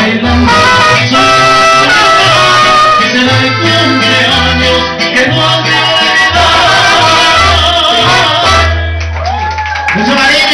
bailando y será el cumpleaños que no has de olvidar. Mucho cariño.